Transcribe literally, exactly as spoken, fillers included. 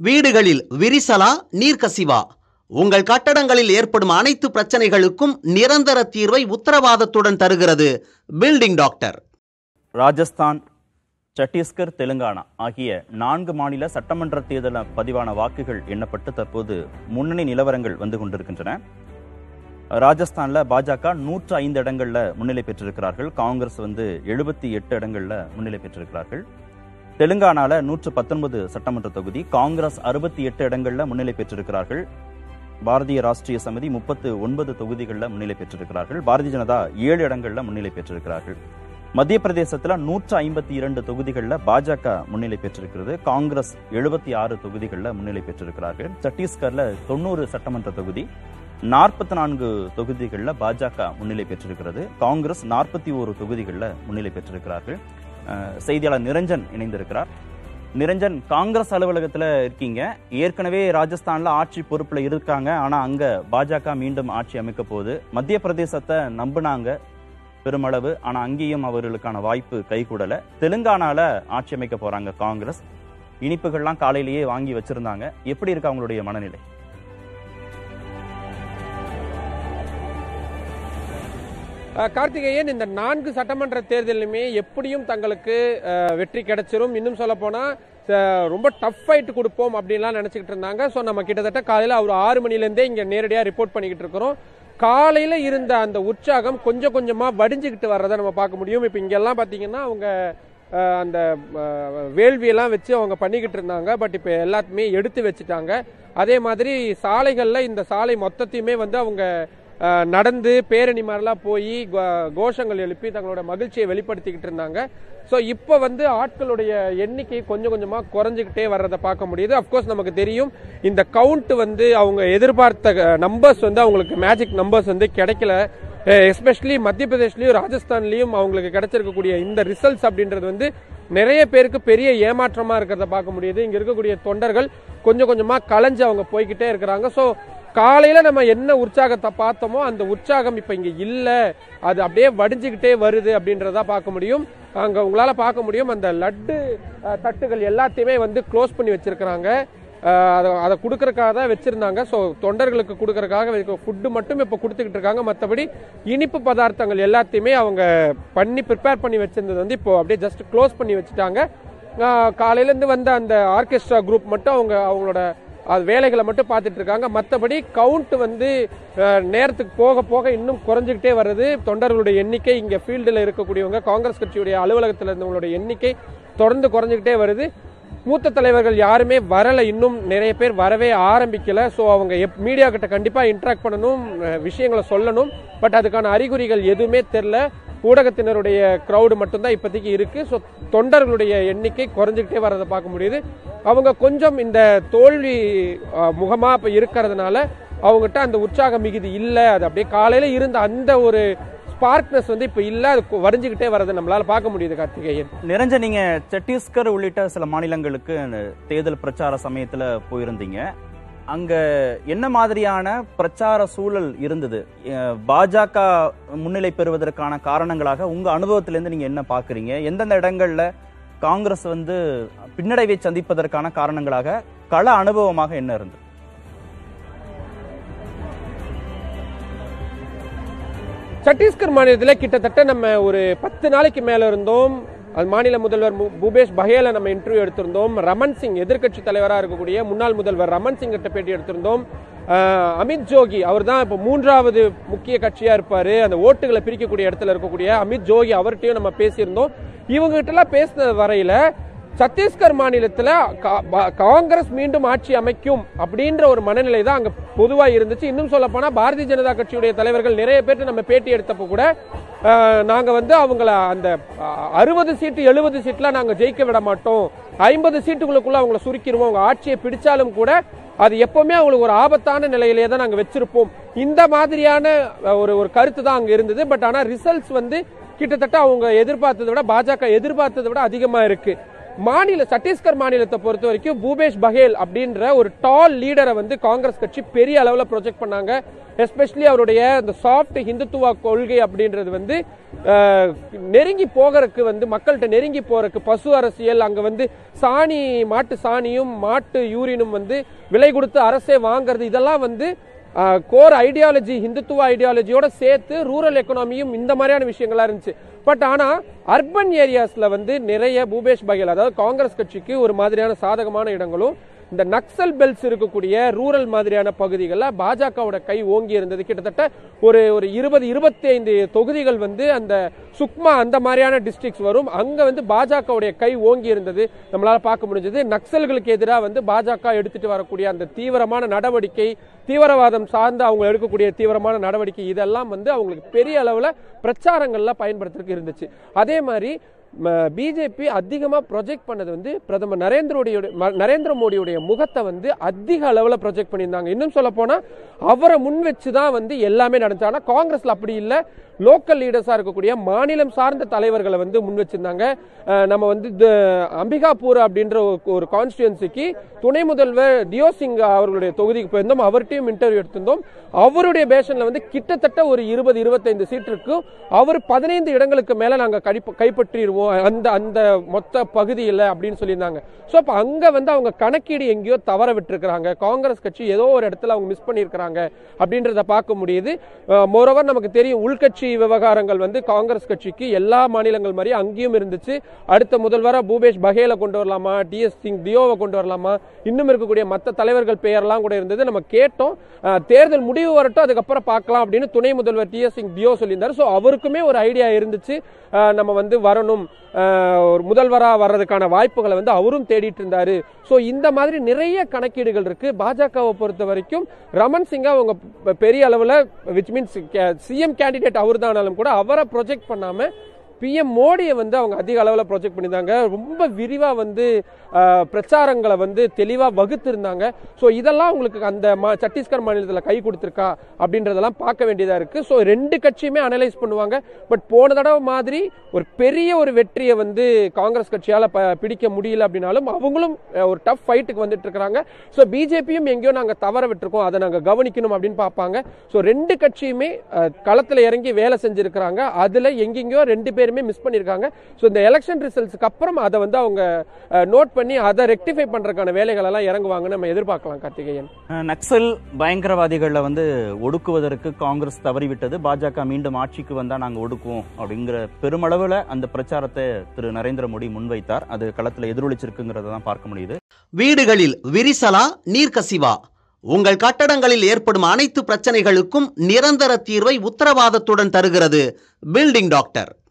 வீடுகளில் விரிசலா நீர்க்கசிவா? உங்கள் கட்டடங்களில் ஏற்படும் அனைத்து பிரச்சனைகளுக்கும் நிரந்தர தீர்வை உத்தரவாதத்துடன் தருகிறது பில்டிங் டாக்டர். ராஜஸ்தான், சத்தீஸ்கர், தெலுங்கானா ஆகிய நான்கு மாநில சட்டமன்ற தேர்தலில் பதிவான வாக்குகள் எண்ணப்பட்டு தற்போது முன்னணி நிலவரங்கள் வந்து கொண்டிருக்கின்றன. ராஜஸ்தான்ல பாஜக நூற்று ஐந்து இடங்கள்ல முன்னிலை பெற்றிருக்கிறார்கள். காங்கிரஸ் வந்து எழுபத்தி எட்டு இடங்கள்ல முன்னிலை பெற்றிருக்கிறார்கள். தெலுங்கானால நூற்று பத்தொன்பது சட்டமன்ற தொகுதி, காங்கிரஸ் அறுபத்தி எட்டு இடங்கள்ல முன்னிலை பெற்றிருக்கிறார்கள். பாரதிய ராஷ்டிரிய சமிதி முப்பத்து ஒன்பது தொகுதிகளில் முன்னிலை பெற்றிருக்கிறார்கள். பாரதிய ஜனதா ஏழு இடங்கள்ல முன்னிலை பெற்றிருக்கிறார்கள். மத்திய பிரதேசத்துல நூற்று ஐம்பத்தி இரண்டு தொகுதிகளில் பாஜக முன்னிலை பெற்றிருக்கிறது. காங்கிரஸ் எழுபத்தி ஆறு தொகுதிகளில் முன்னிலை பெற்றிருக்கிறார்கள். சத்தீஸ்கர்ல தொண்ணூறு சட்டமன்ற தொகுதி, நாற்பத்தி நான்கு தொகுதிகளில் பாஜக முன்னிலை பெற்றிருக்கிறது. காங்கிரஸ் நாற்பத்தி ஒரு தொகுதிகளில் முன்னிலை பெற்றிருக்கிறார்கள். செய்தியாளர் நிரஞ்சன் இணைந்திருக்கிறார். நிரஞ்சன், காங்கிரஸ் அலுவலகத்துல இருக்கீங்க. ஏற்கனவே ராஜஸ்தான்ல ஆட்சி பொறுப்புல இருக்காங்க. ஆனா அங்க பாஜக மீண்டும் ஆட்சி அமைக்க போகுது. மத்திய பிரதேசத்தை நம்பினாங்க பெருமளவு, ஆனா அங்கேயும் அவர்களுக்கான வாய்ப்பு கைகூடல. தெலுங்கானால ஆட்சி அமைக்க போறாங்க காங்கிரஸ். இனிப்புகள்லாம் காலையிலேயே வாங்கி வச்சிருந்தாங்க. எப்படி இருக்கு அவங்களுடைய மனநிலை? கார்த்திகேயன், இந்த நான்கு சட்டமன்ற தேர்தலுமே எப்படியும் தங்களுக்கு வெற்றி கிடைச்சிரும். இன்னும் சொல்ல போனா ரொம்ப டஃப் ஃபைட் கொடுப்போம் அப்படின்லாம் நினைச்சுக்கிட்டு இருந்தாங்க. ஸோ நம்ம கிட்டத்தட்ட காலையில் ஒரு ஆறு மணிலேருந்தே இங்கே நேரடியாக ரிப்போர்ட் பண்ணிக்கிட்டு இருக்கிறோம். காலையில் இருந்த அந்த உற்சாகம் கொஞ்சம் கொஞ்சமாக வடிஞ்சுக்கிட்டு வர்றதை நம்ம பார்க்க முடியும். இப்போ இங்கெல்லாம் பார்த்தீங்கன்னா அவங்க அந்த வேள்வியெல்லாம் வச்சு அவங்க பண்ணிக்கிட்டு இருந்தாங்க. பட் இப்போ எல்லாத்தையுமே எடுத்து வச்சுட்டாங்க. அதே மாதிரி சாலைகளில் இந்த சாலை மொத்தத்தையுமே வந்து அவங்க நடந்து பேரணி மாதிரிலாம் போய் கோஷங்கள் எழுப்பி தங்களோட மகிழ்ச்சியை வெளிப்படுத்திக்கிட்டு இருந்தாங்க. ஸோ இப்போ வந்து ஆட்களுடைய எண்ணிக்கை கொஞ்சம் கொஞ்சமாக குறைஞ்சிக்கிட்டே வர்றதை பார்க்க முடியுது. அப்கோர்ஸ் நமக்கு தெரியும் இந்த கவுண்ட் வந்து அவங்க எதிர்பார்த்த நம்பர்ஸ் வந்து அவங்களுக்கு மேஜிக் நம்பர்ஸ் வந்து கிடைக்கல. எஸ்பெஷலி மத்திய பிரதேஷ்லயும் ராஜஸ்தான்லயும் அவங்களுக்கு கிடைச்சிருக்கக்கூடிய இந்த ரிசல்ட்ஸ் அப்படின்றது வந்து நிறைய பேருக்கு பெரிய ஏமாற்றமா இருக்கிறத பார்க்க முடியுது. இங்க இருக்கக்கூடிய தொண்டர்கள் கொஞ்சம் கொஞ்சமா கலைஞ்சு அவங்க போய்கிட்டே இருக்கிறாங்க. ஸோ காலையில நம்ம என்ன உற்சாகத்தை பார்த்தோமோ அந்த உற்சாகம் இப்ப இங்க இல்ல, அது அப்படியே வடிஞ்சுக்கிட்டே வருது அப்படின்றத பார்க்க முடியும். அங்க உங்களால பார்க்க முடியும் அந்த லட்டு தட்டுகள் எல்லாத்தையுமே வந்து க்ளோஸ் பண்ணி வச்சிருக்கிறாங்க. அதை கொடுக்கறதுக்காக தான் வச்சிருந்தாங்க. ஸோ தொண்டர்களுக்கு கொடுக்கறதுக்காக ஃபுட்டு மட்டும் இப்போ கொடுத்துக்கிட்டு இருக்காங்க. மற்றபடி இனிப்பு பதார்த்தங்கள் எல்லாத்தையுமே அவங்க பண்ணி ப்ரிப்பேர் பண்ணி வச்சிருந்தது வந்து இப்போ அப்படியே ஜஸ்ட் க்ளோஸ் பண்ணி வச்சுட்டாங்க. காலையிலேருந்து வந்த அந்த ஆர்கெஸ்ட்ரா குரூப் மட்டும் அவங்க அவங்களோட அது வேலைகளை மட்டும் பார்த்துட்டு இருக்காங்க. மற்றபடி கவுண்ட் வந்து நேரத்துக்கு போக போக இன்னும் குறைஞ்சிக்கிட்டே வருது. தொண்டர்களுடைய எண்ணிக்கை இங்கே ஃபீல்டில் இருக்கக்கூடியவங்க காங்கிரஸ் கட்சியுடைய அலுவலகத்தில் இருந்தவங்களுடைய எண்ணிக்கை தொடர்ந்து குறைஞ்சிக்கிட்டே வருது. மூத்த தலைவர்கள் யாருமே வரல, இன்னும் நிறைய பேர் வரவே ஆரம்பிக்கல. ஸோ அவங்க எப் மீடியா கிட்ட கண்டிப்பாக இன்ட்ராக்ட் பண்ணணும், விஷயங்களை சொல்லணும். பட் அதுக்கான அறிகுறிகள் எதுவுமே தெரில. ஊடகத்தினருடைய கிரௌடு மட்டும்தான் இப்போதைக்கு இருக்கு. ஸோ தொண்டர்களுடைய எண்ணிக்கை குறைஞ்சிக்கிட்டே வரதை பார்க்க முடியுது. அவங்க கொஞ்சம் இந்த தோல்வி முகமா இப்போ இருக்கிறதுனால அவங்ககிட்ட அந்த உற்சாக மிகுதி இல்லை. அது அப்படியே காலையில இருந்த அந்த ஒரு ஸ்பார்க்னஸ் வந்து இப்ப இல்ல, அது வரைஞ்சுக்கிட்டே வரதை நம்மளால பார்க்க முடியுது. கார்த்திகேயன், நிரஞ்சன், நீங்க சத்தீஸ்கர் உள்ளிட்ட சில மாநிலங்களுக்கு தேர்தல் பிரச்சார சமயத்துல போயிருந்தீங்க. அங்க என்ன மாதிரியான பிரச்சார சூழல் இருந்தது? பாஜக முன்னிலை பெறுவதற்கான காரணங்களாக உங்க அனுபவத்திலிருந்து நீங்க என்ன பாக்குறீங்க? எந்தெந்த இடங்கள்ல காங்கிரஸ் வந்து பின்னடைவை சந்திப்பதற்கான காரணங்களாக கள அனுபவமாக என்ன இருந்தது? சத்தீஸ்கர் மாநிலத்தில் கிட்டத்தட்ட நம்ம ஒரு பத்து நாளைக்கு மேல இருந்தோம். அது மாநில முதல்வர் பூபேஷ் பஹேல நம்ம இன்டர்வியூ எடுத்திருந்தோம். ரமன் சிங், எதிர்கட்சி தலைவராக இருக்கக்கூடிய முன்னாள் முதல்வர் ரமன் சிங் கிட்ட பேட்டி எடுத்திருந்தோம். அமித் ஜோகி, அவர் தான் இப்போ மூன்றாவது முக்கிய கட்சியா இருப்பாரு, அந்த ஓட்டுகளை பிரிக்கக்கூடிய இடத்துல இருக்கக்கூடிய அமித் ஜோகி, அவர்கிட்டயும் நம்ம பேசியிருந்தோம். இவங்க கிட்ட எல்லாம் பேசின வரையில சத்தீஸ்கர் மாநிலத்தில் காங்கிரஸ் மீண்டும் ஆட்சி அமைக்கும் அப்படின்ற ஒரு மனநிலை தான் அங்க பொதுவா இருந்துச்சு. இன்னும் சொல்ல போனா பாரதிய ஜனதா கட்சியுடைய தலைவர்கள் நிறைய பேர் நம்ம பேட்டி எடுத்தப்போ கூட நாங்க வந்து அவங்கள அந்த அறுபது சீட்டு எழுபது சீட்ல நாங்க ஜெயிக்க விட மாட்டோம், ஐம்பது சீட்டுகளுக்குள்ள அவங்கள சுருக்கிடுவோம், அவங்க ஆட்சியை பிடிச்சாலும் கூட அது எப்பவுமே அவங்களுக்கு ஒரு ஆபத்தான நிலையிலேயே தான் நாங்க வச்சிருப்போம். இந்த மாதிரியான ஒரு ஒரு கருத்து தான் அங்க இருந்தது. பட் ஆனா ரிசல்ட்ஸ் வந்து கிட்டத்தட்ட அவங்க எதிர்பார்த்ததை விட, பாஜக எதிர்பார்த்ததை விட அதிகமா இருக்கு. மாநில சத்தீஸ்கர் மாநிலத்தை பொறுத்த வரைக்கும் பூபேஷ் பகேல் அப்படின்ற ஒரு டால் லீடரை வந்து காங்கிரஸ் கட்சி பெரிய அளவில் ப்ரொஜெக்ட் பண்ணாங்க. எஸ்பெஷலி அவருடைய இந்த சாஃப்ட் ஹிந்துத்துவா கொள்கை அப்படின்றது வந்து நெருங்கி போகிறதுக்கு வந்து மக்கள்கிட்ட நெருங்கி போறதுக்கு பசு அரசியல், அங்க வந்து சாணி மாட்டு சாணியும் மாட்டு யூரினும் வந்து விலை கொடுத்து அரசே வாங்குறது, இதெல்லாம் வந்து கோர் ஐடியாலஜி ஹிந்துத்துவ ஐடியாலஜியோட சேர்த்து ரூரல் எக்கனாமியும் இந்த மாதிரியான விஷயங்களா இருந்துச்சு. பட் ஆனா அர்பன் ஏரியாஸ்ல வந்து நிறைய பூபேஷ் பகேல் அதாவது காங்கிரஸ் கட்சிக்கு ஒரு மாதிரியான சாதகமான இடங்களும் இந்த நக்சல் பெல்ட்ஸ் இருக்கக்கூடிய ரூரல் மாதிரியான பகுதிகளில் பாஜகவோட கை ஓங்கி இருந்தது. கிட்டத்தட்ட ஒரு ஒரு இருபது இருபத்தி ஐந்து தொகுதிகள் வந்து அந்த சுக்மா அந்த மாதிரியான டிஸ்ட்ரிக்ட்ஸ் வரும். அங்க வந்து பாஜகவுடைய கை ஓங்கி இருந்தது நம்மளால பார்க்க முடிஞ்சது. நக்சல்களுக்கு எதிராக வந்து பாஜக எடுத்துட்டு வரக்கூடிய அந்த தீவிரமான நடவடிக்கை, தீவிரவாதம் சார்ந்து அவங்க எடுக்கக்கூடிய தீவிரமான நடவடிக்கை, இதெல்லாம் வந்து அவங்களுக்கு பெரிய அளவுல பிரச்சாரங்கள்ல பயன்படுத்துறதுக்கு இருந்துச்சு. அதே மாதிரி பிஜேபி அதிகமா ப்ரொஜெக்ட் பண்ணது வந்து பிரதமர் நரேந்திர நரேந்திர மோடியுடைய முகத்தை வந்து அதிக அளவுல ப்ரொஜெக்ட் பண்ணியிருந்தாங்க. இன்னும் சொல்ல போனா அவரை முன் வச்சுதான் வந்து எல்லாமே நடந்துச்சு. ஆனா காங்கிரஸ்ல அப்படி இல்லை. லோக்கல் லீடர்ஸா இருக்கக்கூடிய மாநிலம் சார்ந்த தலைவர்களை வந்து முன் வச்சிருந்தாங்க. நம்ம வந்து அம்பிகாபூர் அப்படின்ற ஒரு கான்ஸ்டிடுவன்சிக்கு துணை முதல்வர் தியோ சிங் அவர்களுடைய தொகுதிக்கு போயிருந்தோம். அவர்கிட்டையும் இன்டர்வியூ எடுத்திருந்தோம். அவருடைய பேஷன்ல வந்து கிட்டத்தட்ட ஒரு இருபது இருபத்தைந்து சீட் இருக்கும். அவர் பதினைந்து இடங்களுக்கு மேல நாங்க கைப்பற்றிடுவோம் அந்த அந்த மொத்த பகுதியில் அப்படின்னு சொல்லியிருந்தாங்க. ஸோ அப்போ அங்க வந்து அவங்க கணக்கீடு எங்கேயோ தவற விட்டுருக்காங்க. காங்கிரஸ் கட்சி ஏதோ ஒரு இடத்துல அவங்க மிஸ் பண்ணியிருக்கிறாங்க அப்படின்றத பார்க்க முடியுது. மோரோவர் நமக்கு தெரியும் உள்கட்சி விவகாரங்கள் வந்து காங்கிரஸ் கட்சிக்கு எல்லா மாநிலங்கள் மாதிரி அங்கேயும் இருந்துச்சு. அடுத்த முதல்வரா பூபேஷ் பகேலை கொண்டு வரலாமா, டி எஸ் சிங் தியோவை கொண்டு வரலாமா, இன்னும் இருக்கக்கூடிய மற்ற தலைவர்கள் பெயர்லாம் கூட இருந்தது. நம்ம கேட்டோம், தேர்தல் முடிவு வரட்டும் அதுக்கப்புறம் பார்க்கலாம் அப்படின்னு துணை முதல்வர் டி எஸ் சிங் தியோ சொல்லியிருந்தார். ஸோ அவருக்குமே ஒரு ஐடியா இருந்துச்சு, நம்ம வந்து வரணும், ஒரு முதல்வராக வர்றதுக்கான வாய்ப்புகளை வந்து அவரும் தேடிட்டு இருந்தாரு. ஸோ இந்த மாதிரி நிறைய கணக்கீடுகள் இருக்கு. பாஜகவை பொறுத்த வரைக்கும் ரமன் சிங்கா அவங்க பெரிய அளவில் விச் மீன்ஸ் சிஎம் கேண்டிடேட் அவர் தானாலும் கூட அவரை ப்ரொஜெக்ட் பண்ணாம பிஎம் மோடியை வந்து அவங்க அதிக அளவில் ப்ரொஜெக்ட் பண்ணியிருந்தாங்க. ரொம்ப விரிவாக வந்து பிரச்சாரங்களை வந்து தெளிவாக வகுத்திருந்தாங்க. ஸோ இதெல்லாம் உங்களுக்கு அந்த சத்தீஸ்கர் மாநிலத்தில் கை கொடுத்துருக்கா அப்படின்றதெல்லாம் பார்க்க வேண்டியதாக இருக்கு. ஸோ ரெண்டு கட்சியுமே அனலைஸ் பண்ணுவாங்க. பட் போன தடவை மாதிரி ஒரு பெரிய ஒரு வெற்றியை வந்து காங்கிரஸ் கட்சியால் பிடிக்க முடியல அப்படின்னாலும் அவங்களும் ஒரு டஃப் ஃபைட்டுக்கு வந்துட்டு இருக்கிறாங்க. ஸோ பிஜேபியும் எங்கேயோ நாங்கள் தவற விட்டுருக்கோம், அதை நாங்கள் கவனிக்கணும் அப்படின்னு பார்ப்பாங்க. ஸோ ரெண்டு கட்சியுமே களத்தில் இறங்கி வேலை செஞ்சிருக்கிறாங்க. அதில் எங்கெங்கயோ ரெண்டு பேருமே மிஸ் பண்ணிருக்காங்க. சோ இந்த எலெக்ஷன் ரிசல்ட்ஸ்க்கு அப்புறம் அதை வந்து அவங்க நோட் பண்ணி அதை ரெக்டிஃபை பண்றதுக்கான வேலைகள் எல்லாம் இறங்குவாங்கன்னு நம்ம எதிர்பார்க்கலாம். கார்த்திகேயன், நக்சல் பயங்கரவாதிகளை வந்து ஒடுக்குவதற்கு காங்கிரஸ் தவறிவிட்டது, பாஜக மீண்டும் ஆட்சிக்கு வந்தா நாங்க ஒடுக்குவோம் அப்படிங்கிற பெருமளவுல அந்த பிரச்சாரத்தை திரு நரேந்திர மோடி முன்வைத்தார். அது களத்துல எதிரொலிச்சிருக்குங்கிறத தான் பார்க்க முடியுது. வீடுகளில் விரிசலா, நீர்க்கசிவா, உங்கள் கட்டடங்களில் ஏற்படும் அனைத்து பிரச்சனைகளுக்கும் நிரந்தர தீர்வை உத்தரவாதத்துடன் தருகிறது பில்டிங் டாக்டர்.